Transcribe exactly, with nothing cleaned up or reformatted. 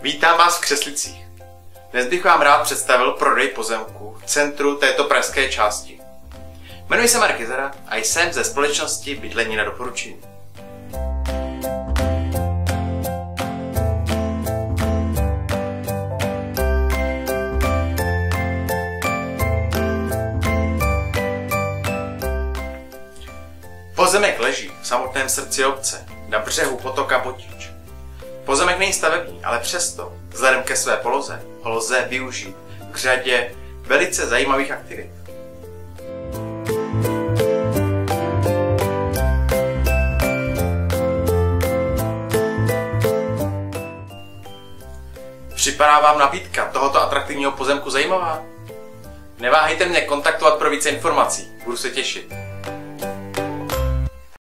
Vítám vás v Křeslicích. Dnes bych vám rád představil prodej pozemku v centru této pražské části. Jmenuji se Mark Jezera a jsem ze společnosti Bydlení na doporučení. Pozemek leží v samotném srdci obce, na břehu potoka Botič. Pozemek není stavební, ale přesto, vzhledem ke své poloze, ho lze využít k řadě velice zajímavých aktivit. Připadá vám nabídka tohoto atraktivního pozemku zajímavá? Neváhejte mě kontaktovat pro více informací, budu se těšit.